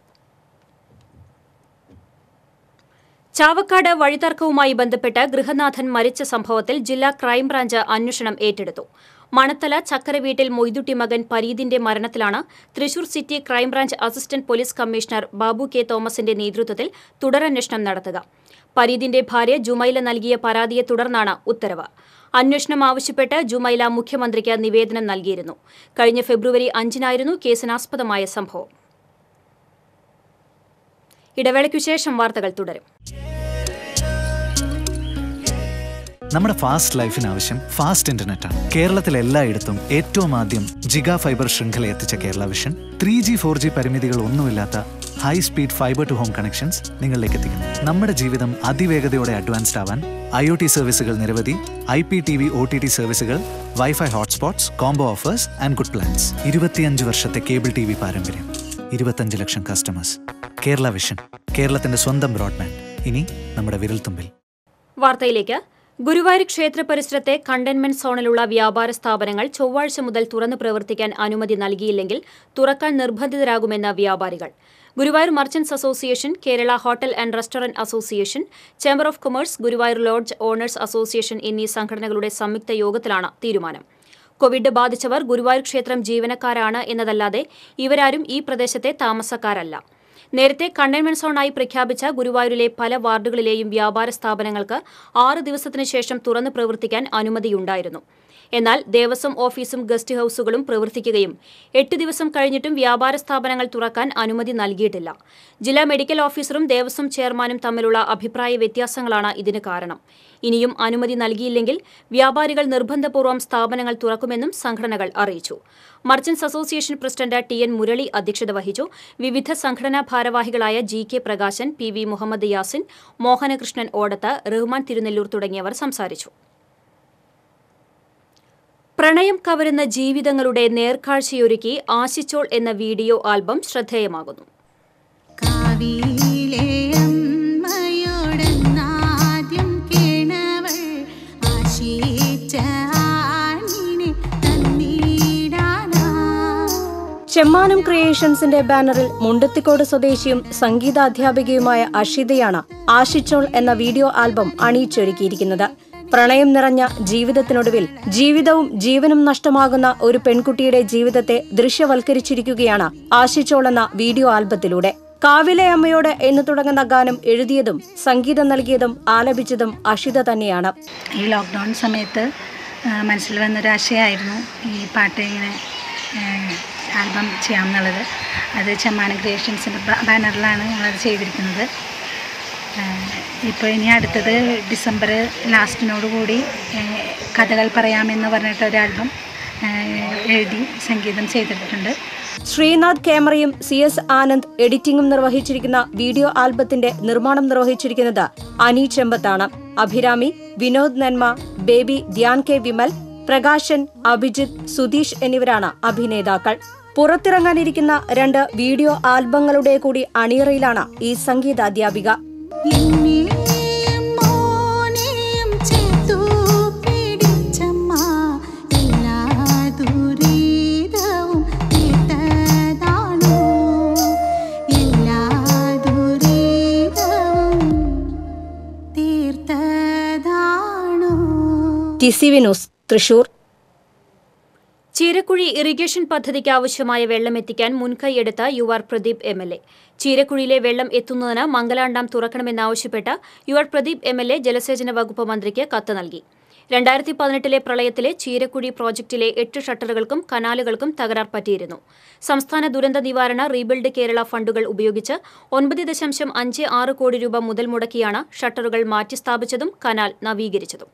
ചാവക്കാട് വഴിതർക്കവുമായി ബന്ധപ്പെട്ട് ഗൃഹനാഥൻ മരിച്ച സംഭവത്തിൽ ജില്ലാ ക്രൈംബ്രാഞ്ച് അന്വേഷണം ഏറ്റെടുത്തു. മണത്തല ചക്കരവീട്ടിൽ മൊയ്തുട്ടി മകൻ പരീദിന്റെ മരണത്തിലാണ് Thrissur city crime branch assistant police commissioner Babu K തോമസിന്റെ നേതൃത്വത്തിൽ തുടരന്വേഷണം നടത്തുക. പരീദിന്റെ ഭാര്യ ജുമൈല നൽകിയ പരാതിയെ തുടർന്നാണ് ഉത്തരവ്. അന്വേഷണം ആവശ്യപ്പെട്ട് ജുമൈല മുഖ്യമന്ത്രിക്ക് നിവേദനം നൽകിയിരുന്നു. കഴിഞ്ഞ ഫെബ്രുവരി അഞ്ചിനായിരുന്നു കേസിനാസ്പദമായ സംഭവം. ഇടവേളയ്ക്കു ശേഷം വാർത്തകൾ തുടരും. നമ്മുടെ ഫാസ്റ്റ് ലൈഫിന് ആവശ്യം ഫാസ്റ്റ് ഇന്റർനെറ്റ് ആണ്. കേരളത്തിൽ എല്ലായിടത്തും ഏറ്റവും ആദ്യം ജിഗാ ഫൈബർ ശൃംഖല എത്തിച്ച Kerala vision three G four G പരിമിതികൾ ഒന്നുമില്ലാത്ത high speed fibre to home connections നിങ്ങളിലേക്ക് എത്തിക്കുന്നു. നമ്മുടെ ജീവിതം അതിവേഗതയോടെ അഡ്വാൻസ്ഡ് ആവാൻ ഐ ഒ ടി സർവീസുകൾ നിരവധി, I P T V O T T സർവീസുകൾ, wifi hotspots, combo offers and good plans. ഇരുപത്തിയഞ്ച് വർഷത്തെ കേബിൾ ടി വി പാരമ്പര്യം, ഇരുപത്തഞ്ച് ലക്ഷം കസ്റ്റമേഴ്സ്. കേരള വിഷൻ, കേരളത്തിന്റെ സ്വന്തം ബ്രോഡ്ബാൻഡ്, ഇനി നമ്മുടെ വിരൽത്തുമ്പിൽ. വാർത്തയിലേക്ക്. ഗുരുവായൂർ ക്ഷേത്ര പരിസരത്തെ കണ്ടെയ്ൻമെന്റ് സോണിലുള്ള വ്യാപാര സ്ഥാപനങ്ങൾ ചൊവ്വാഴ്ച മുതൽ തുറന്നു പ്രവർത്തിക്കാൻ അനുമതി നൽകിയില്ലെങ്കിൽ തുറക്കാൻ നിർബന്ധിതരാകുമെന്ന് വ്യാപാരികൾ. Guruvayur merchants association, Kerala hotel and restaurant association, chamber of commerce, Guruvayur lodge owners association എന്നീ സംഘടനകളുടെ സംയുക്ത യോഗത്തിലാണ് തീരുമാനം. കോവിഡ് ബാധിച്ചവർ ഗുരുവായൂർ ക്ഷേത്രം ജീവനക്കാരാണ് എന്നതല്ലാതെ ഇവരാരും ഈ പ്രദേശത്തെ താമസക്കാരല്ല. നേരത്തെ കണ്ടെയ്ൻമെന്റ് സോണായി പ്രഖ്യാപിച്ച ഗുരുവായൂരിലെ പല വാർഡുകളിലെയും വ്യാപാര സ്ഥാപനങ്ങൾക്ക് ആറ് ദിവസത്തിനു ശേഷം തുറന്നു പ്രവർത്തിക്കാൻ അനുമതിയുണ്ടായിരുന്നു. എന്നാൽ ദേവസ്വം ഓഫീസും ഗസ്റ്റ് ഹൌസുകളും പ്രവർത്തിക്കുകയും എട്ട് ദിവസം കഴിഞ്ഞിട്ടും വ്യാപാര സ്ഥാപനങ്ങൾ തുറക്കാൻ അനുമതി നൽകിയിട്ടില്ല. ജില്ലാ മെഡിക്കൽ ഓഫീസറും ദേവസ്വം ചെയർമാനും തമ്മിലുള്ള അഭിപ്രായ വ്യത്യാസങ്ങളാണ് ഇതിന് കാരണം. ഇനിയും അനുമതി നൽകിയില്ലെങ്കിൽ വ്യാപാരികൾ നിർബന്ധപൂർവ്വം സ്ഥാപനങ്ങൾ തുറക്കുമെന്നും സംഘടനകൾ അറിയിച്ചു. Merchants association president T N Murali അധ്യക്ഷത വഹിച്ചു. വിവിധ സംഘടനാ ഭാരവാഹികളായ G K Prakashan, P V Muhammad Yasin, Mohanakrishnan Odath, Rahman Thirunellur തുടങ്ങിയവർ സംസാരിച്ചു. പ്രണയം കവരുന്ന ജീവിതങ്ങളുടെ നേർക്കാഴ്ചയൊരുക്കി ആശിച്ചോൾ എന്ന വീഡിയോ ആൽബം ശ്രദ്ധേയമാകുന്നു. ചെമ്മാനം ക്രിയേഷൻസിന്റെ ബാനറിൽ മുണ്ടത്തിക്കോട് സ്വദേശിയും സംഗീതാധ്യാപികയുമായ അഷിതയാണ് ആശിച്ചോൾ എന്ന വീഡിയോ ആൽബം അണിയിച്ചൊരുക്കിയിരിക്കുന്നത്. പ്രണയം നിറഞ്ഞ ജീവിതത്തിനൊടുവിൽ ജീവിതവും ജീവനും നഷ്ടമാകുന്ന ഒരു പെൺകുട്ടിയുടെ ജീവിതത്തെ ദൃശ്യവൽക്കരിച്ചിരിക്കുകയാണ് ആശിച്ചോൾ എന്ന വീഡിയോ ആൽബത്തിലൂടെ. കാവിലെ അമ്മയോട് എന്ന് തുടങ്ങുന്ന ഗാനം എഴുതിയതും സംഗീതം നൽകിയതും ആലപിച്ചതും അഷിത തന്നെയാണ്. ഈ ലോക്ക്ഡൗൺ സമയത്ത് മനസ്സിൽ വന്നൊരാശയമായിരുന്നു ഈ പാട്ട് ഇങ്ങനെ ആൽബം ചെയ്യാമെന്നുള്ളത്. അത് ചെമ്മാനം ക്രിയേഷൻസിൻ്റെ ബാനറിലാണ് ഞങ്ങളത് ചെയ്തിരിക്കുന്നത്. ഇപ്പോൾ ഇനി അടുത്തത് ഡിസംബർ ലാസ്റ്റിനോടുകൂടി കഥകൾ പറയാമെന്ന് പറഞ്ഞിട്ടൊരു ആൽബം എഴുതി സംഗീതം ചെയ്തിട്ടുണ്ട്. ശ്രീനാഥ് ക്യാമറയും സി എസ് ആനന്ദ് എഡിറ്റിംഗും നിർവഹിച്ചിരിക്കുന്ന വീഡിയോ ആൽബത്തിന്റെ നിർമ്മാണം നിർവഹിച്ചിരിക്കുന്നത് അനി ചെമ്പത്താണ്. അഭിരാമി, വിനോദ് നന്മ, ബേബി, ധ്യാൻ കെ വിമൽ, പ്രകാശൻ, അഭിജിത്ത്, സുധീഷ് എന്നിവരാണ് അഭിനേതാക്കൾ. പുറത്തിറങ്ങാനിരിക്കുന്ന രണ്ട് വീഡിയോ ആൽബങ്ങളുടെ കൂടി അണിയറയിലാണ് ഈ സംഗീതാധ്യാപിക. T C V news, Thrissur. Cheerakuzhi irrigation പദ്ധതിക്ക് ആവശ്യമായ വെള്ളം എത്തിക്കാൻ മുൻകൈയെടുത്ത U R Pradeep M L A. ചീരക്കുഴിയിലെ വെള്ളം എത്തുന്നതിന് മംഗലാം ഡാം തുറക്കണമെന്നാവശ്യപ്പെട്ട് U R Pradeep M L A ജലസേചന വകുപ്പ് മന്ത്രിക്ക് കത്ത് നൽകി. രണ്ടായിരത്തി പതിനെട്ടിലെ പ്രളയത്തിലെ ചീരക്കുഴി പ്രോജക്റ്റിലെ എട്ട് ഷട്ടറുകൾക്കും കനാലുകൾക്കും തകരാർ പറ്റിയിരുന്നു. സംസ്ഥാന ദുരന്ത നിവാരണ റീബിൽഡ് കേരള ഫണ്ടുകൾ ഉപയോഗിച്ച് ഒൻപത് ദശാംശം അഞ്ച് ആറ് കോടി രൂപ മുതൽ മുടക്കിയാണ് ഷട്ടറുകൾ മാറ്റിസ്ഥാപിച്ചതും കനാൽ നവീകരിച്ചതും.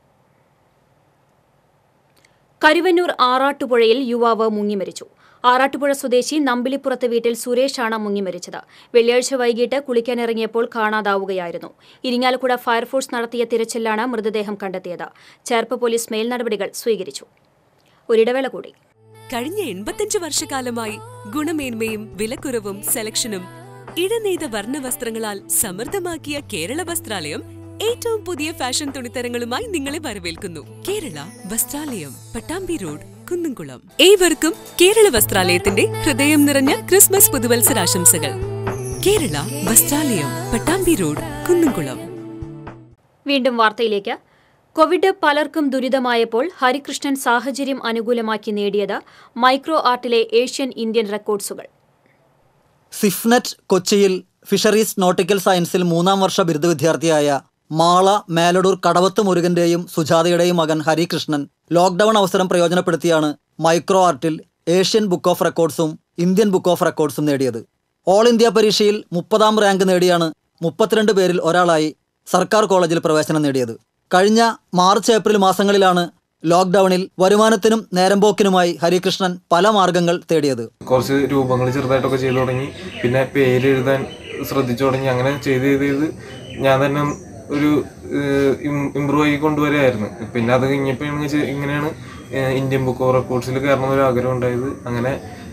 കരുവന്നൂർ ആറാട്ടുപുഴയിൽ യുവാവ് മുങ്ങിമരിച്ചു. ആറാട്ടുപുഴ സ്വദേശി നമ്പിളിപ്പുറത്ത് വീട്ടിൽ സുരേഷാണ് മുങ്ങിമരിച്ചത്. വെള്ളിയാഴ്ച വൈകിട്ട് കുളിക്കാനിറങ്ങിയപ്പോൾ കാണാതാവുകയായിരുന്നു. ഇരിങ്ങാലക്കുട ഫയർഫോഴ്സ് നടത്തിയ തിരച്ചിലാണ് മൃതദേഹം കണ്ടെത്തിയത്. ചേർപ്പ് പോലീസ് മേൽനടപടികൾ സ്വീകരിച്ചു. ഒരിടവേള കൂടി. കഴിഞ്ഞ എൺപത്തിയഞ്ച് വർഷക്കാലമായി ഗുണമേന്മയും വിലക്കുറവും സെലക്ഷനും ഇടനെയ്ത വർണ്ണവസ്ത്രങ്ങളാൽ സമൃദ്ധമാക്കിയ കേരള വസ്ത്രാലയം ഏറ്റവും പുതിയ ഫാഷൻ തുണിത്തരങ്ങളുമായി നിങ്ങളെ വരവേൽക്കുന്നു. കേരള വസ്ത്രാലയം, പട്ടാമ്പി റോഡ്, കുന്നംകുളം. ഏവർക്കും കേരള വസ്ത്രാലയത്തിന്റെ ഹൃദയം നിറഞ്ഞ ക്രിസ്മസ് പുതുവത്സരാശംസകൾ. കേരള വസ്ത്രാലയം, പട്ടാമ്പി റോഡ്, കുന്നംകുളം. വീണ്ടും വാർത്തയിലേക്ക്. കോവിഡ് പലർക്കും ദുരിതമായപ്പോൾ ഹരികൃഷ്ണൻ സാഹചര്യം അനുകൂലമാക്കി നേടിയത് മൈക്രോ ആർട്ടിലെ ഏഷ്യൻ ഇന്ത്യൻ റെക്കോർഡ്സുകൾ. സിഫ്നെറ്റ് കൊച്ചിയിൽ ഫിഷറീസ് നോട്ടിക്കൽ സയൻസിൽ മൂന്നാം വർഷ ബിരുദ വിദ്യാർത്ഥിയായ മാള മേലടൂർ കടവത്ത് മുരുകന്റെയും സുജാതയുടെയും മകൻ ഹരികൃഷ്ണൻ ലോക്ക്ഡൌൺ അവസരം പ്രയോജനപ്പെടുത്തിയാണ് മൈക്രോ ആർട്ടിൽ ഏഷ്യൻ ബുക്ക് ഓഫ് റെക്കോർഡ്സും ഇന്ത്യൻ ബുക്ക് ഓഫ് റെക്കോർഡ്സും നേടിയത്. ഓൾ ഇന്ത്യ പരീക്ഷയിൽ മുപ്പതാം റാങ്ക് നേടിയാണ് മുപ്പത്തിരണ്ട് പേരിൽ ഒരാളായി സർക്കാർ കോളേജിൽ പ്രവേശനം നേടിയത്. കഴിഞ്ഞ മാർച്ച് ഏപ്രിൽ മാസങ്ങളിലാണ് ലോക്ക്ഡൌണിൽ വരുമാനത്തിനും നേരമ്പോക്കിനുമായി ഹരികൃഷ്ണൻ പല മാർഗങ്ങൾ തേടിയത്. കുറച്ച് രൂപങ്ങൾ ചെറുതായിട്ടൊക്കെ ചെയ്തു തുടങ്ങി. പിന്നെ പേര് എഴുതാൻ ശ്രദ്ധിച്ചു തുടങ്ങി. അങ്ങനെ ചെയ്ത് ചെയ്ത് ചെയ്ത് ഞാൻ തന്നെ ഒരു ഇമ്പ്രൂവ് ആയി കൊണ്ടുവരികയായിരുന്നു. പിന്നെ അത് കഴിഞ്ഞപ്പോൾ ഇങ്ങനെയാണ് ഇന്ത്യൻ ബുക്ക് ഓഫ് റെക്കോർഡ്സിൽ കയറണമെന്നൊരു ആഗ്രഹം ഉണ്ടായത്. അങ്ങനെ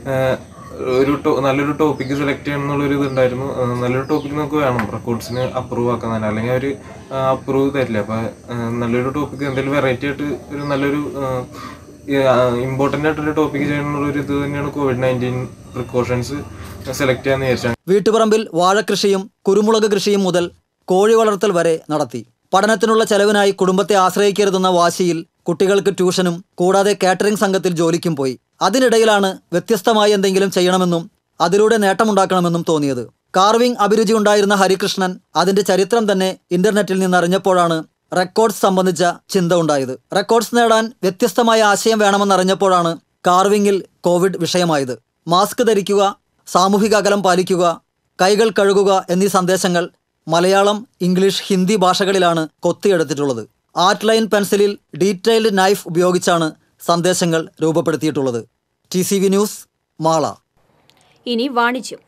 ഒരു നല്ലൊരു ടോപ്പിക്ക് സെലക്ട് ചെയ്യണം എന്നുള്ളൊരു ഇതുണ്ടായിരുന്നു. നല്ലൊരു ടോപ്പിക്ക് നമുക്ക് വേണം റെക്കോർഡ്സിന് അപ്രൂവ് ആക്കാൻ തന്നെ, അല്ലെങ്കിൽ അവർ അപ്രൂവ് തരില്ല. അപ്പോൾ നല്ലൊരു ടോപ്പിക്ക് എന്തെങ്കിലും വെറൈറ്റി ആയിട്ട് ഒരു നല്ലൊരു ഇമ്പോർട്ടൻ്റ് ആയിട്ടൊരു ടോപ്പിക്ക് ചെയ്യണം എന്നുള്ളൊരു ഇത് തന്നെയാണ് കോവിഡ് നയൻറ്റീൻ പ്രിക്കോഷൻസ് സെലക്ട് ചെയ്യാന്ന് വിചാരിച്ചാൽ. വീട്ടുപറമ്പിൽ വാഴകൃഷിയും കുരുമുളക് കൃഷിയും മുതൽ കോഴി വളർത്തൽ വരെ നടത്തി. പഠനത്തിനുള്ള ചെലവിനായി കുടുംബത്തെ ആശ്രയിക്കരുതെന്ന വാശിയിൽ കുട്ടികൾക്ക് ട്യൂഷനും കൂടാതെ കാറ്ററിംഗ് സംഘത്തിൽ ജോലിക്കും പോയി. അതിനിടയിലാണ് വ്യത്യസ്തമായി എന്തെങ്കിലും ചെയ്യണമെന്നും അതിലൂടെ നേട്ടമുണ്ടാക്കണമെന്നും തോന്നിയത്. കാർവിംഗ് അഭിരുചി ഉണ്ടായിരുന്ന ഹരികൃഷ്ണൻ അതിന്റെ ചരിത്രം തന്നെ ഇന്റർനെറ്റിൽ നിന്നറിഞ്ഞപ്പോഴാണ് റെക്കോർഡ്സ് സംബന്ധിച്ച ചിന്ത ഉണ്ടായത്. റെക്കോർഡ്സ് നേടാൻ വ്യത്യസ്തമായ ആശയം വേണമെന്നറിഞ്ഞപ്പോഴാണ് കാർവിംഗിൽ കോവിഡ് വിഷയമായത്. മാസ്ക് ധരിക്കുക, സാമൂഹിക അകലം പാലിക്കുക, കൈകൾ കഴുകുക എന്നീ സന്ദേശങ്ങൾ മലയാളം, ഇംഗ്ലീഷ്, ഹിന്ദി ഭാഷകളിലാണ് കൊത്തിയെടുത്തിട്ടുള്ളത്. ആർട്ട് ലൈൻ പെൻസിലിൽ ഡീറ്റെയിൽഡ് നൈഫ് ഉപയോഗിച്ചാണ് സന്ദേശങ്ങൾ രൂപപ്പെടുത്തിയിട്ടുള്ളത്. T C V news, Mala. ഇനി വാണിജ്യം.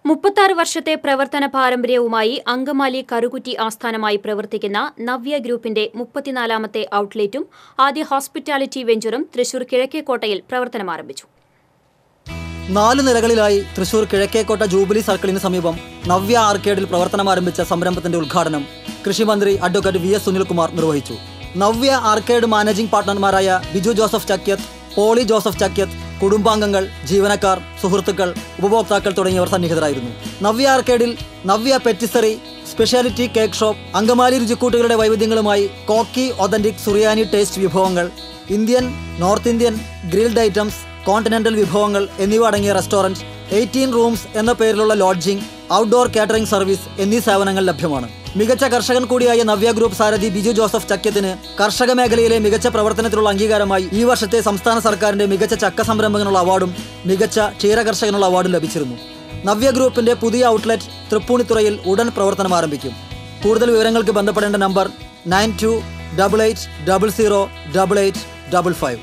മുപ്പത്താറ് വർഷത്തെ പ്രവർത്തന പാരമ്പര്യവുമായി അങ്കമാലി കറുകുറ്റി ആസ്ഥാനമായി പ്രവർത്തിക്കുന്ന നവ്യ ഗ്രൂപ്പിന്റെ മുപ്പത്തിനാലാമത്തെ ഔട്ട്ലെറ്റും ആദ്യ ഹോസ്പിറ്റാലിറ്റി വെഞ്ചറും തൃശൂർ കിഴക്കേക്കോട്ടയിൽ പ്രവർത്തനമാരംഭിച്ചു. നാല് നിലകളിലായി തൃശൂർ കിഴക്കേക്കോട്ട ജൂബിലി സർക്കിളിന് സമീപം നവ്യ ആർക്കേഡിൽ പ്രവർത്തനമാരംഭിച്ച സംരംഭത്തിന്റെ ഉദ്ഘാടനം കൃഷിമന്ത്രി അഡ്വക്കേറ്റ് വി എസ് സുനിൽകുമാർ നിർവഹിച്ചു. നവ്യ ആർക്കേഡ് മാനേജിംഗ് പാർട്ണർമാരായ ബിജു ജോസഫ് ചക്യത്ത്, പോളി ജോസഫ് ചക്യത്ത്, കുടുംബാംഗങ്ങൾ, ജീവനക്കാർ, സുഹൃത്തുക്കൾ, ഉപഭോക്താക്കൾ തുടങ്ങിയവർ സന്നിഹിതരായിരുന്നു. നവ്യ ആർക്കേഡിൽ Navya patisserie, specialty cake shop, Angamaly രുചിക്കൂട്ടുകളുടെ വൈവിധ്യങ്ങളുമായി കോക്കി ഒതന്റിക് സുറിയാനി ടേസ്റ്റ് വിഭവങ്ങൾ, Indian, north Indian, grilled items, continental വിഭവങ്ങൾ എന്നിവ അടങ്ങിയ റെസ്റ്റോറന്റ്, എയ്റ്റീൻ റൂംസ് എന്ന പേരിലുള്ള ലോഡ്ജിംഗ്, ഔട്ട്ഡോർ കാറ്ററിംഗ് സർവീസ് എന്നീ സേവനങ്ങൾ ലഭ്യമാണ്. മികച്ച കർഷകൻ കൂടിയായ നവ്യ ഗ്രൂപ്പ് സാരഥി ബിജു ജോസഫ് ചക്യത്തിന് കാർഷിക മേഖലയിലെ മികച്ച പ്രവർത്തനത്തിനുള്ള അംഗീകാരമായി ഈ വർഷത്തെ സംസ്ഥാന സർക്കാരിന്റെ മികച്ച ചക്ക സംരംഭകനുള്ള അവാർഡും മികച്ച ക്ഷീരകർഷകനുള്ള അവാർഡും ലഭിച്ചിരുന്നു. നവ്യ ഗ്രൂപ്പിന്റെ പുതിയ ഔട്ട്ലെറ്റ് തൃപ്പൂണിത്തുറയിൽ ഉടൻ പ്രവർത്തനം ആരംഭിക്കും. കൂടുതൽ വിവരങ്ങൾക്ക് ബന്ധപ്പെടേണ്ട number nine two double eight double zero double eight double five.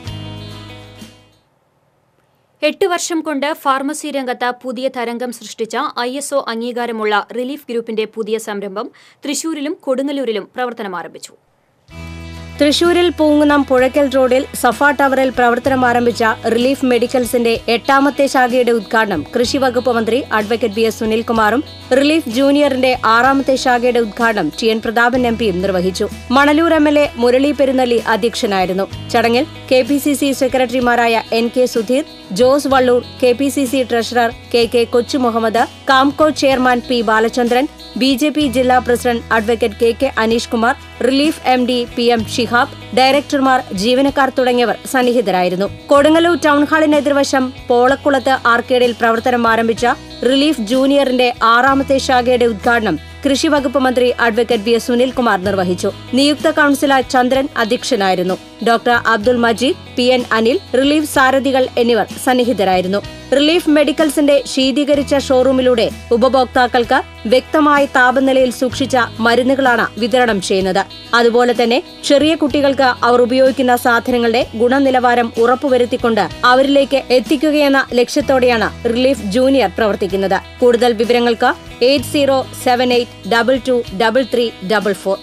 എട്ട് വർഷം കൊണ്ട് ഫാർമസി രംഗത്ത് പുതിയ തരംഗം സൃഷ്ടിച്ച ഐ എസ് ഒ അംഗീകാരമുള്ള റിലീഫ് ഗ്രൂപ്പിന്റെ പുതിയ സംരംഭം തൃശൂരിലും കൊടുങ്ങല്ലൂരിലും പ്രവർത്തനമാരംഭിച്ചു. തൃശൂരിൽ പൂങ്കുന്നം പുഴയ്ക്കൽ റോഡിൽ സഫ ടവറിൽ പ്രവർത്തനം ആരംഭിച്ച റിലീഫ് മെഡിക്കൽസിന്റെ എട്ടാമത്തെ ശാഖയുടെ ഉദ്ഘാടനം കൃഷി വകുപ്പ് മന്ത്രി അഡ്വക്കേറ്റ് വി എസ് സുനിൽകുമാറും റിലീഫ് ജൂനിയറിന്റെ ആറാമത്തെ ശാഖയുടെ ഉദ്ഘാടനം ടി എൻ പ്രതാപൻ എം പിയും നിർവഹിച്ചു. Manalur M L A Murali Perunnelli അധ്യക്ഷനായിരുന്നു. ചടങ്ങിൽ കെ പി സി സി സെക്രട്ടറിമാരായ N K Sudheer, Jose Vallur, K P C C treasurer K K Kochu Muhammad, Kamco chairman P Balachandran, B J P ജില്ലാ president advocate K K Aneesh Kumar, relief M D P M Shihab, ഡയറക്ടർമാർ, ജീവനക്കാർ തുടങ്ങിയവർ സന്നിഹിതരായിരുന്നു. കൊടുങ്ങല്ലൂർ ടൗൺഹാളിന് എതിർവശം പോളക്കുളത്ത് ആർക്കേഡിൽ പ്രവർത്തനം ആരംഭിച്ച റിലീഫ് ജൂനിയറിന്റെ ആറാമത്തെ ശാഖയുടെ ഉദ്ഘാടനം കൃഷി വകുപ്പ് മന്ത്രി അഡ്വക്കേറ്റ് വി എസ് സുനിൽകുമാർ നിർവഹിച്ചു. നിയുക്ത കൌൺസിലർ ചന്ദ്രൻ അധ്യക്ഷനായിരുന്നു. Doctor Abdul Majeed, P N Anil, relief സാരഥികൾ എന്നിവർ സന്നിഹിതരായിരുന്നു. റിലീഫ് മെഡിക്കൽസിന്റെ ശീതീകരിച്ച ഷോറൂമിലൂടെ ഉപഭോക്താക്കൾക്ക് വ്യക്തമായ താപനിലയിൽ സൂക്ഷിച്ച മരുന്നുകളാണ് വിതരണം ചെയ്യുന്നത്. അതുപോലെ തന്നെ ചെറിയ കുട്ടികൾക്ക് അവർ ഉപയോഗിക്കുന്ന സാധനങ്ങളുടെ ഗുണനിലവാരം ഉറപ്പുവരുത്തിക്കൊണ്ട് അവരിലേക്ക് എത്തിക്കുകയെന്ന ലക്ഷ്യത്തോടെയാണ് റിലീഫ് ജൂനിയർ പ്രവർത്തിക്കുന്നത്. കൂടുതൽ വിവരങ്ങൾക്ക് eight zero seven eight double two double three double four.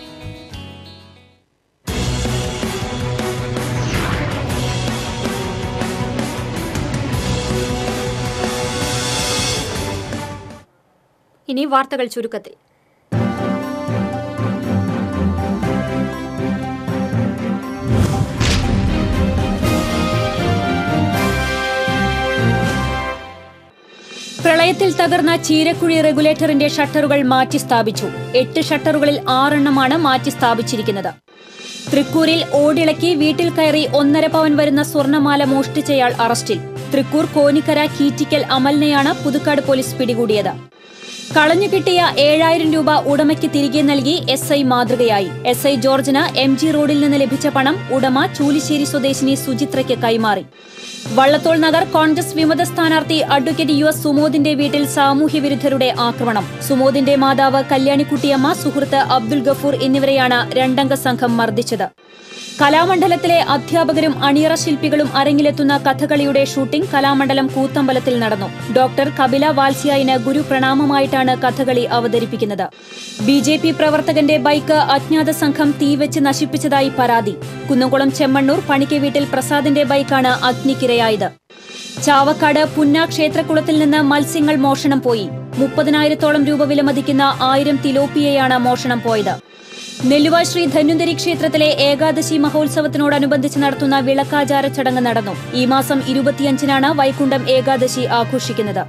ഇനി വാർത്തകൾ ചുരുക്കത്തിൽ. പ്രളയത്തിൽ തകർന്ന ചീരക്കുഴി റെഗുലേറ്ററിന്റെ ഷട്ടറുകൾ മാറ്റി സ്ഥാപിച്ചു. എട്ട് ഷട്ടറുകളിൽ ആറെണ്ണമാണ് മാറ്റി സ്ഥാപിച്ചിരിക്കുന്നത്. തൃക്കൂരിൽ ഓടിളക്കി വീട്ടിൽ കയറി ഒന്നര പവൻ വരുന്ന സ്വർണമാല മോഷ്ടിച്ചയാൾ അറസ്റ്റിൽ. തൃക്കൂർ കോനിക്കര കീറ്റിക്കൽ അമലിനെയാണ് പുതുക്കാട് പോലീസ് പിടികൂടിയത്. കളഞ്ഞുകിട്ടിയ ഏഴായിരം രൂപ ഉടമയ്ക്ക് തിരികെ നൽകി എസ് ഐ മാതൃകയായി. എസ് ഐ ജോർജിന് എം ജി റോഡിൽ നിന്ന് ലഭിച്ച പണം ഉടമ ചൂലിശ്ശേരി സ്വദേശിനി സുചിത്രയ്ക്ക് കൈമാറി. വള്ളത്തോൾ നഗർ കോൺഗ്രസ് വിമത സ്ഥാനാർത്ഥി അഡ്വക്കേറ്റ് യു എസ് സുമോദിന്റെ വീട്ടിൽ സാമൂഹ്യവിരുദ്ധരുടെ ആക്രമണം. സുമോദിന്റെ മാതാവ് കല്യാണിക്കുട്ടിയമ്മ, സുഹൃത്ത് അബ്ദുൽ ഗഫൂർ എന്നിവരെയാണ് രണ്ടംഗ സംഘം മർദ്ദിച്ചത്. കലാമണ്ഡലത്തിലെ അധ്യാപകരും അണിയറ ശില്പികളും അരങ്ങിലെത്തുന്ന കഥകളിയുടെ ഷൂട്ടിംഗ് കലാമണ്ഡലം കൂത്തമ്പലത്തിൽ നടന്നു. ഡോക്ടർ കപില വാത്സ്യായന് ഗുരുപ്രണാമമായിട്ടാണ് കഥകളി അവതരിപ്പിക്കുന്നത്. ബി ജെ പി പ്രവർത്തകന്റെ ബൈക്ക് അജ്ഞാത സംഘം തീവെച്ച് നശിപ്പിച്ചതായി പരാതി. കുന്നംകുളം ചെമ്മണ്ണൂർ പണിക്കെ വീട്ടിൽ പ്രസാദിന്റെ ബൈക്കാണ് അഗ്നിക്കിരയായത്. ചാവക്കാട് പുന്ന ക്ഷേത്രക്കുളത്തിൽ നിന്ന് മത്സ്യങ്ങൾ മോഷണം പോയി. മുപ്പതിനായിരത്തോളം രൂപ വിലമതിക്കുന്ന ആയിരം തിലോപ്പിയയാണ് മോഷണം പോയത്. നെല്ലുവായ് ശ്രീ ധന്വന്തരി ക്ഷേത്രത്തിലെ ഏകാദശി മഹോത്സവത്തിനോടനുബന്ധിച്ച് നടത്തുന്ന വിളക്കാചാര ചടങ്ങ് നടന്നു. ഈ മാസം ഇരുപത്തിയഞ്ചിനാണ് വൈകുണ്ഠം ഏകാദശി ആഘോഷിക്കുന്നത്.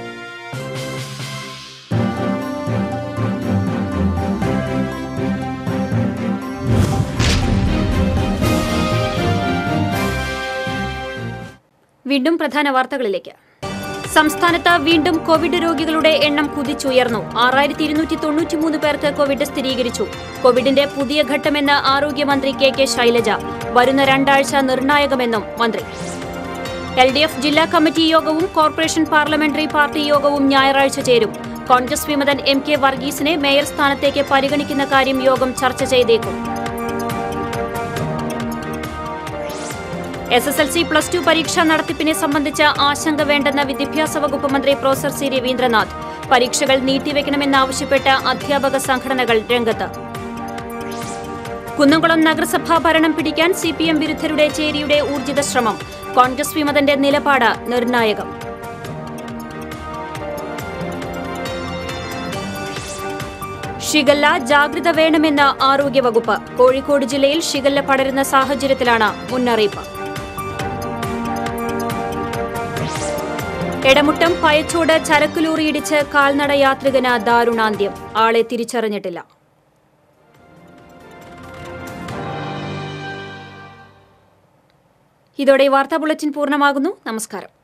വീണ്ടും പ്രധാന വാർത്തകളിലേക്ക്. സംസ്ഥാനത്ത് വീണ്ടും കോവിഡ് രോഗികളുടെ എണ്ണം കുതിച്ചുയർന്നു. ആറായിരത്തി ഇരുന്നൂറ്റി തൊണ്ണൂറ്റിമൂന്ന് പേർക്ക് കോവിഡ് സ്ഥിരീകരിച്ചു. കോവിഡിന്റെ പുതിയ ഘട്ടമെന്ന് ആരോഗ്യമന്ത്രി കെ കെ ശൈലജ. വരുന്ന രണ്ടാഴ്ച നിർണായകമെന്നും മന്ത്രി. എൽ ഡി എഫ് ജില്ലാ കമ്മിറ്റി യോഗവും കോർപ്പറേഷൻ പാർലമെന്ററി പാർട്ടി യോഗവും ഞായറാഴ്ച ചേരും. കോൺഗ്രസ് വിമതൻ എം കെ വർഗീസിനെ മേയർ സ്ഥാനത്തേക്ക് പരിഗണിക്കുന്ന കാര്യം യോഗം ചർച്ച ചെയ്തേക്കും. S S L C plus two പരീക്ഷാ നടത്തിപ്പിനെ സംബന്ധിച്ച ആശങ്ക വേണ്ടെന്ന വിദ്യാഭ്യാസ വകുപ്പ് മന്ത്രി പ്രൊഫസർ സി രവീന്ദ്രനാഥ്. പരീക്ഷകൾ നീട്ടിവെക്കണമെന്നാവശ്യപ്പെട്ട അധ്യാപക സംഘടനകൾ രംഗത്ത്. കുന്നംകുളം നഗരസഭാ ഭരണം പിടിക്കാൻ സി പി എം വിരുദ്ധരുടെ ചേരിയുടെ ഊർജിത ശ്രമം. കോൺഗ്രസ് വിമതന്റെ നിലപാട് നിർണായകം. ഷിഗല്ല ജാഗ്രത വേണമെന്ന ആരോഗ്യവകുപ്പ്. കോഴിക്കോട് ജില്ലയിൽ ഷിഗല്ല പടരുന്ന സാഹചര്യത്തിലാണ് മുന്നറിയിപ്പ്. എടമുട്ടം പയച്ചോട് ചരക്കുലോറിയിടിച്ച് കാൽനട യാത്രികന് ദാരുണാന്ത്യം. ആളെ തിരിച്ചറിഞ്ഞിട്ടില്ല. ഇതോടെ വാർത്താ ബുള്ളറ്റിൻ പൂർണ്ണമാകുന്നു. നമസ്കാരം.